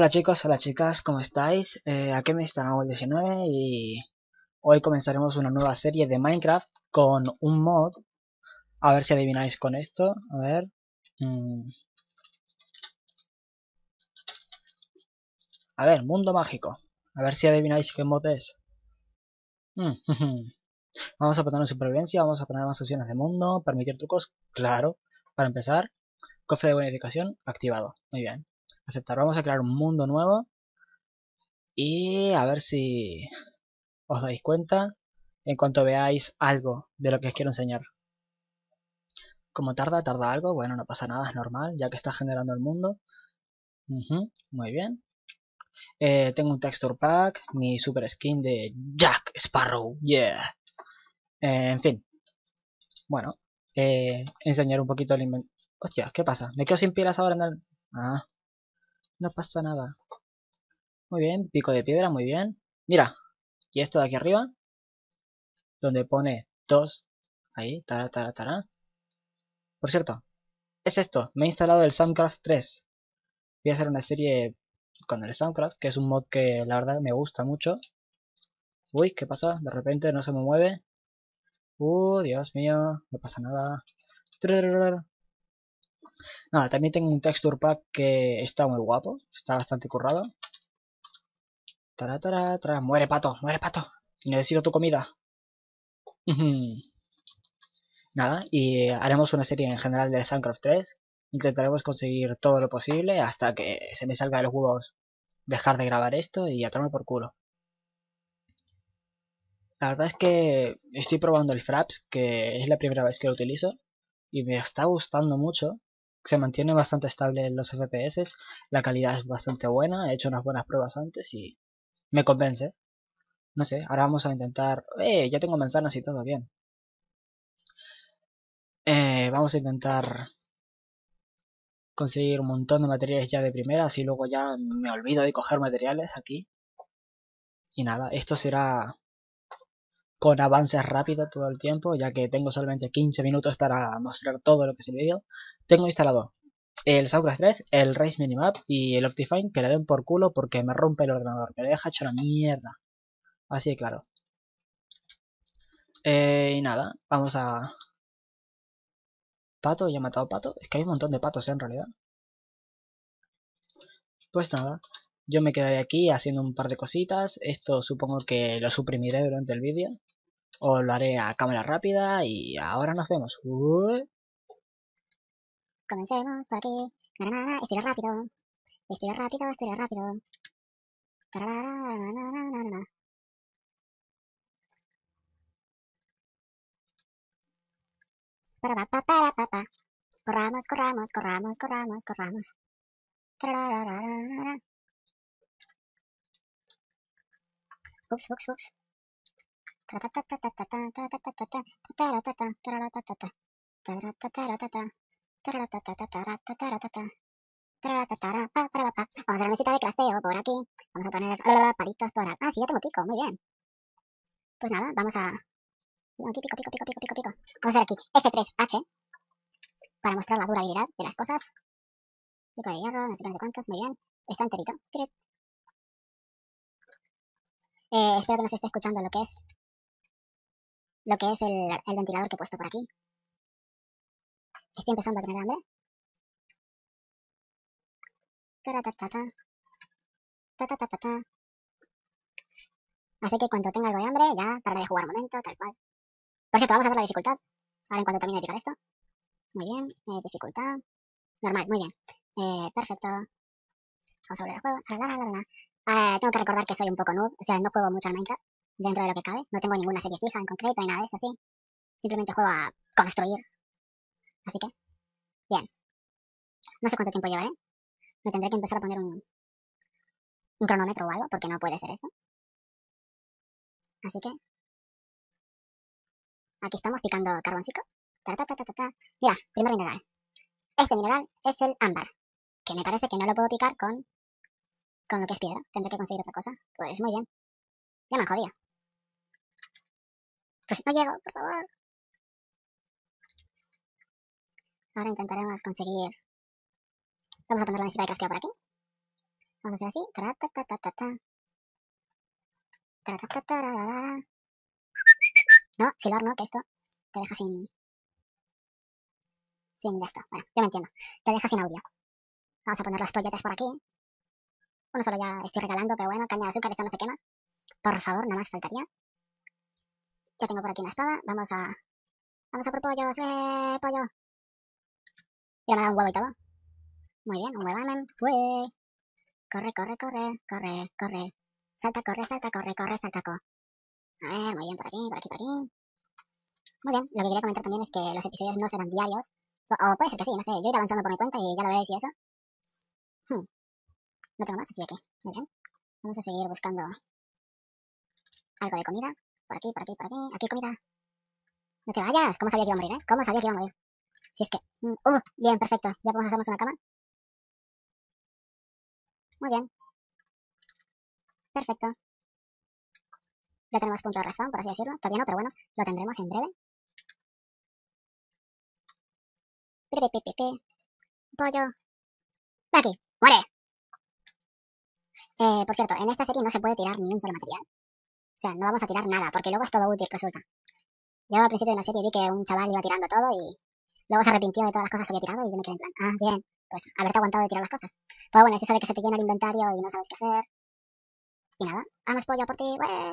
Hola chicos, hola chicas, ¿cómo estáis? Aquí me está Nahuel19 y hoy comenzaremos una nueva serie de Minecraft con un mod. A ver si adivináis con esto. A ver. mm, A ver, mundo mágico. A ver si adivináis qué mod es. Vamos a poner supervivencia, vamos a poner más opciones de mundo, permitir trucos, claro. Para empezar, cofre de bonificación activado. Muy bien. Aceptar, vamos a crear un mundo nuevo y a ver si os dais cuenta en cuanto veáis algo de lo que os quiero enseñar. Como tarda algo, bueno, no pasa nada, es normal, ya que está generando el mundo. Muy bien. Tengo un texture pack, mi super skin de Jack Sparrow, yeah. En fin, bueno, enseñar un poquito el inventario. Hostia, ¿qué pasa? Me quedo sin pilas ahora en el... Ah, no pasa nada. Muy bien, pico de piedra, muy bien. Mira, y esto de aquí arriba, donde pone 2, ahí, tara. Por cierto, es esto, me he instalado el Soundcraft 3. Voy a hacer una serie con el Soundcraft, que es un mod que la verdad me gusta mucho. Uy, ¿qué pasa? De repente no se me mueve. Dios mío, no pasa nada. Nada, también tengo un texture pack que está muy guapo, está bastante currado. Muere pato, muere pato. Necesito tu comida. Nada, y haremos una serie en general de Soundcraft 3. Intentaremos conseguir todo lo posible hasta que se me salga de los huevos dejar de grabar esto y a tomar por culo. La verdad es que estoy probando el Fraps, que es la primera vez que lo utilizo, y me está gustando mucho. Se mantiene bastante estable en los FPS, la calidad es bastante buena, he hecho unas buenas pruebas antes y me convence. No sé, ahora vamos a intentar... ya tengo manzanas y todo bien. Vamos a intentar conseguir un montón de materiales ya de primeras y luego ya me olvido de coger materiales aquí. Y nada, esto será con avances rápidos todo el tiempo, ya que tengo solamente 15 minutos para mostrar todo lo que es el vídeo. Tengo instalado el Soundcraft 3, el Race Minimap y el Optifine, que le den por culo porque me rompe el ordenador, me deja hecho una mierda. Así de claro. Y nada, vamos a... Pato, ya he matado pato. Es que hay un montón de patos en realidad. Pues nada, yo me quedaré aquí haciendo un par de cositas. Esto supongo que lo suprimiré durante el vídeo. O lo haré a cámara rápida y ahora nos vemos. Comencemos por aquí. Estilo rápido. Estilo rápido, estilo rápido. Para. Corramos. Ups. Vamos a hacer una mesita de crasteo por aquí. Vamos a poner palitos por aquí. Ah, sí, ya tengo pico, muy bien. Pues nada, vamos a... Aquí, pico. Vamos a hacer aquí F3H para mostrar la durabilidad de las cosas. Pico de hierro, no sé cuántos, muy bien. Está enterito. Espero que no se esté escuchando lo que es el ventilador que he puesto por aquí. Estoy empezando a tener hambre. Así que cuando tenga algo de hambre, ya pararé de jugar un momento, tal cual. Por cierto, vamos a ver la dificultad. Ahora en cuanto termine de picar esto. Muy bien, dificultad. Normal, muy bien. Perfecto. Vamos a volver al juego. Tengo que recordar que soy un poco noob, o sea, no juego mucho al Minecraft, dentro de lo que cabe. No tengo ninguna serie fija en concreto ni nada de esto así. Simplemente juego a construir. Así que, bien. No sé cuánto tiempo llevaré. Me tendré que empezar a poner un cronómetro o algo, porque no puede ser esto. Así que, aquí estamos picando carboncito. Mira, primer mineral. Este mineral es el ámbar, que me parece que no lo puedo picar con lo que es piedra. Tendré que conseguir otra cosa. Pues muy bien. Ya me han jodido. Pues no llego, por favor. Ahora intentaremos conseguir... Vamos a poner la mesita de crafteo por aquí. Vamos a hacer así. No, silbar no, que esto te deja sin de esto. Bueno, yo me entiendo. Te deja sin audio. Vamos a poner los polletes por aquí. Uno solo ya estoy regalando, pero bueno, caña de azúcar, eso no se quema. Por favor, nada más faltaría. Ya tengo por aquí una espada. Vamos a por pollos, pollo. Y me ha dado un huevo y todo. Muy bien, un huevamen. ¡Ué! Corre, corre, corre, corre, corre. Salta, corre, salta, corre, corre, salta, co. A ver, muy bien, por aquí, por aquí, por aquí. Muy bien, lo que quería comentar también es que los episodios no serán diarios. O puede ser que sí, no sé. Yo iré avanzando por mi cuenta y ya lo veréis y eso. No tengo más, así que, muy bien. Vamos a seguir buscando algo de comida. Por aquí, por aquí, por aquí. Aquí comida. No te vayas. ¿Cómo sabía que iba a morir, ¿Cómo sabía que iba a morir? Si es que... bien, perfecto. Ya podemos hacernos una cama. Muy bien. Perfecto. Ya tenemos punto de respawn, por así decirlo. Todavía no, pero bueno, lo tendremos en breve. Pollo. Ven aquí. ¡Muere! Por cierto, en esta serie no se puede tirar ni un solo material. O sea, no vamos a tirar nada, porque luego es todo útil, resulta. Yo al principio de la serie vi que un chaval iba tirando todo y luego se arrepintió de todas las cosas que había tirado y yo me quedé en plan, ah, bien, pues haberte aguantado de tirar las cosas. Pero bueno, es eso de que se te llena el inventario y no sabes qué hacer. Y nada, vamos pollo por ti, ¡weh!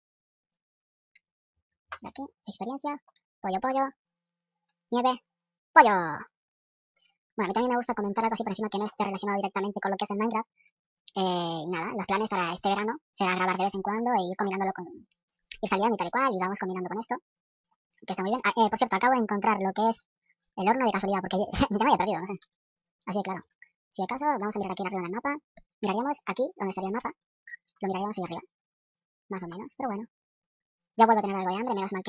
De aquí, experiencia, pollo, pollo, nieve, pollo. Bueno, a mí también me gusta comentar algo así por encima que no esté relacionado directamente con lo que es en Minecraft. Y nada, los planes para este verano será grabar de vez en cuando e ir combinándolo con... ir saliendo y tal y cual, y vamos combinando con esto, que está muy bien. Por cierto, acabo de encontrar lo que es el horno de casualidad, porque ya me había perdido, no sé. Así que claro, si acaso, vamos a mirar aquí arriba en el mapa. Miraríamos aquí, donde estaría el mapa. Lo miraríamos ahí arriba, más o menos, pero bueno. Ya vuelvo a tener algo de hambre, menos mal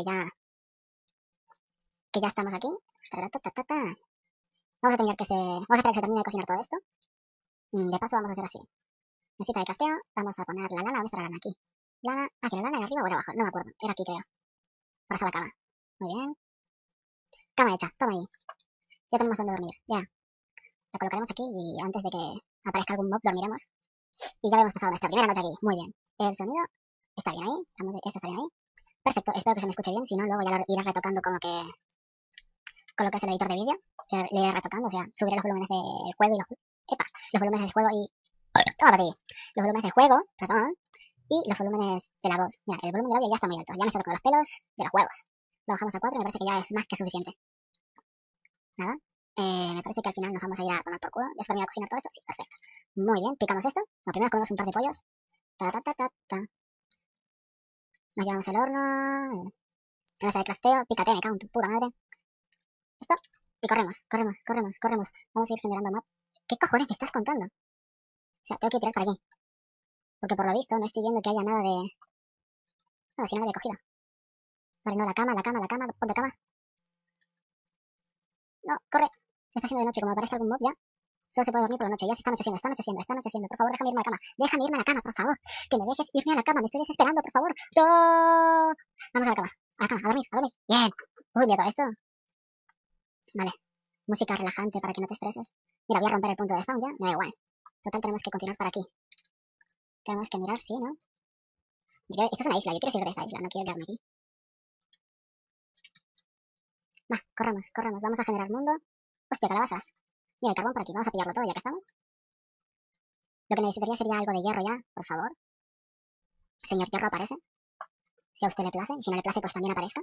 que ya estamos aquí. Vamos a tener que vamos a esperar que se termine de cocinar todo esto. Y de paso vamos a hacer así. Mesita de crafteo, vamos a poner la lana. ¿Dónde está la lana? Aquí. Lana, que la lana era arriba o era abajo, no me acuerdo. Era aquí, creo. Para hacer la cama. Muy bien. Cama hecha, toma ahí. Ya tenemos donde dormir, ya. La colocaremos aquí y antes de que aparezca algún mob dormiremos. Y ya habremos pasado nuestra primera noche aquí. Muy bien. El sonido está bien ahí. Eso está bien ahí. Perfecto, espero que se me escuche bien. Si no, luego ya lo iré retocando con lo que es el editor de vídeo. Le iré retocando, o sea, subiré los volúmenes del juego y los volúmenes del juego y... Toma para ti. Los volúmenes del juego, perdón. Y los volúmenes de la voz. Mira, el volumen del audio ya está muy alto. Ya me está tocando los pelos de los huevos. Lo bajamos a 4 y me parece que ya es más que suficiente. Nada. Me parece que al final nos vamos a ir a tomar por culo. ¿Ya se termina de cocinar todo esto? Sí, perfecto. Muy bien, picamos esto. Lo primero comemos un par de pollos. Nos llevamos el horno. Mesa de crafteo. Pícate, me cago en tu puta madre. Esto. Y corremos, corremos, corremos, corremos. Vamos a ir generando map. ¿Qué cojones me estás contando? O sea, tengo que tirar para allí. Porque por lo visto no estoy viendo que haya nada de... Nada, si no lo había cogido. Vale, no, la cama, ponte cama. No, corre. Se está haciendo de noche, como aparezca algún mob ya. Solo se puede dormir por la noche. Ya se está anocheciendo, está anocheciendo, está anocheciendo. Por favor, déjame irme a la cama. Déjame irme a la cama, por favor. Que me dejes irme a la cama. Me estoy desesperando, por favor. ¡No! Vamos a la cama. A la cama, a dormir, a dormir. Bien. Uy, mira todo esto. Vale. Música relajante para que no te estreses. Mira, voy a romper el punto de spawn ya. Me da igual. Total, tenemos que continuar para aquí. Tenemos que mirar, sí, ¿no? Esto es una isla. Yo quiero salir de esta isla. No quiero quedarme aquí. Va, corremos, corremos. Vamos a generar mundo. Hostia, calabazas. Mira, el carbón por aquí. Vamos a pillarlo todo ya que estamos. Lo que necesitaría sería algo de hierro ya, por favor. Señor hierro aparece. Si a usted le place. Si no le place, pues también aparezca.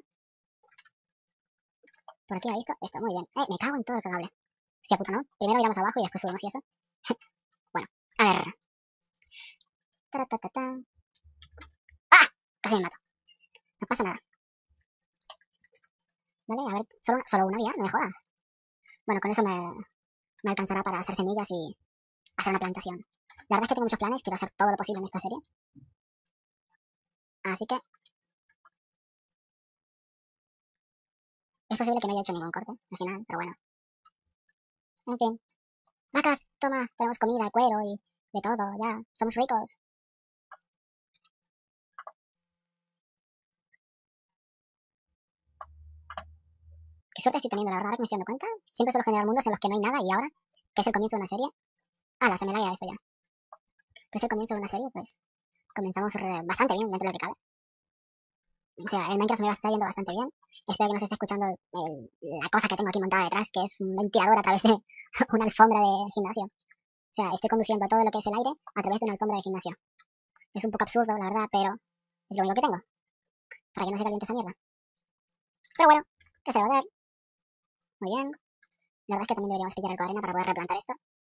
Por aquí ha visto esto. Muy bien. Me cago en todo el cagable. Hostia puta, ¿no? Primero iremos abajo y después subimos y eso. Bueno, a ver. ¡Ah! Casi me mato. No pasa nada. Vale, a ver. Solo una vía, no me jodas. Bueno, con eso me alcanzará para hacer semillas y hacer una plantación. La verdad es que tengo muchos planes. Quiero hacer todo lo posible en esta serie. Así que... es posible que no haya hecho ningún corte al final, pero bueno. En fin. Vacas, toma, tenemos comida, cuero y de todo, ya. Somos ricos. Qué suerte estoy teniendo, la verdad, ahora que me estoy dando cuenta. Siempre suelo generar mundos en los que no hay nada y ahora, que es el comienzo de una serie... ¡Hala, se me laya esto ya! pues el comienzo de una serie, pues comenzamos bastante bien dentro de lo que cabe. O sea, el Minecraft me está yendo bastante bien. Espero que no se esté escuchando la cosa que tengo aquí montada detrás, que es un ventilador a través de una alfombra de gimnasio. O sea, estoy conduciendo todo lo que es el aire a través de una alfombra de gimnasio. Es un poco absurdo, la verdad, pero es lo único que tengo. Para que no se caliente esa mierda. Pero bueno, ¿qué se va a hacer? Muy bien. La verdad es que también deberíamos pillar algo de arena para poder replantar esto.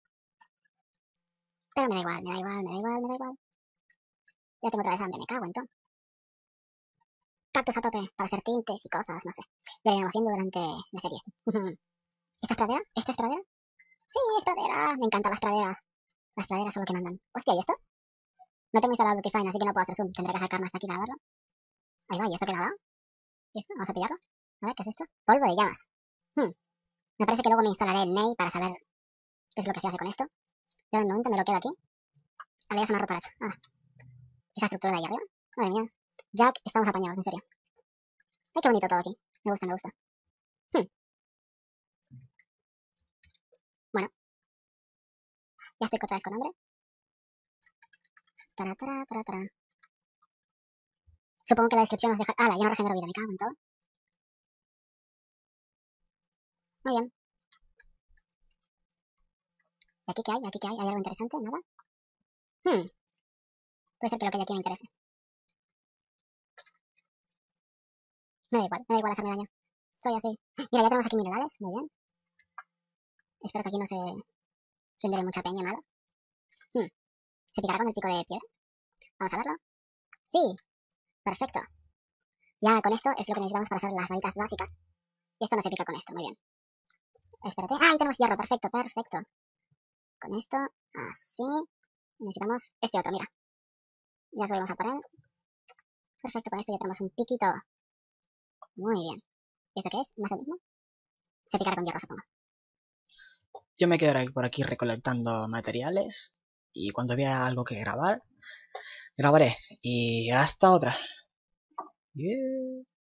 Pero me da igual, me da igual, me da igual, me da igual. Ya tengo otra vez hambre, me cago en todo. Cactus a tope para hacer tintes y cosas, no sé. Ya lo iremos viendo durante la serie. ¿Esto es pradera? ¿Esto es pradera? Sí, es pradera. Me encantan las praderas. Las praderas son lo que mandan. Hostia, ¿y esto? No tengo instalado Brutify, así que no puedo hacer zoom. Tendré que sacarme hasta aquí para verlo. Ahí va, ¿y esto qué me ha dado? ¿Y esto? Vamos a pillarlo. A ver, ¿qué es esto? Polvo de llamas. Me parece que luego me instalaré el NEI para saber qué es lo que se hace con esto. Yo de momento me lo quedo aquí. Vale, ya se me ha roto la hacha. Ah, esa estructura de ahí arriba. Madre mía. Jack, estamos apañados, en serio. Ay, qué bonito todo aquí. Me gusta, me gusta. Bueno, ya estoy otra vez con hambre. Tara, tara, tara, tara. Supongo que la descripción os deja... Ah, ya no regenero vida, me cago en todo. Muy bien. ¿Y aquí qué hay? ¿Aquí qué hay? ¿Hay algo interesante? ¿Nada? Puede ser que lo que hay aquí me interese. Me da igual hacerme daño. Soy así. Mira, ya tenemos aquí minerales. Muy bien. Espero que aquí no se genere mucha peña mala. ¿Se picará con el pico de piedra? Vamos a verlo. Sí, perfecto. Ya con esto es lo que necesitamos para hacer las varitas básicas. Y esto no se pica con esto, muy bien. Espérate. ¡Ah, ahí tenemos hierro! Perfecto, perfecto. Con esto, así. Necesitamos este otro, mira. Ya subimos a por él. Perfecto, con esto ya tenemos un piquito. Muy bien. ¿Y esto qué es? ¿Más lo mismo? Se picará con hierro, supongo. Yo me quedaré por aquí recolectando materiales y cuando vea algo que grabar, grabaré. Y hasta otra. Yeah.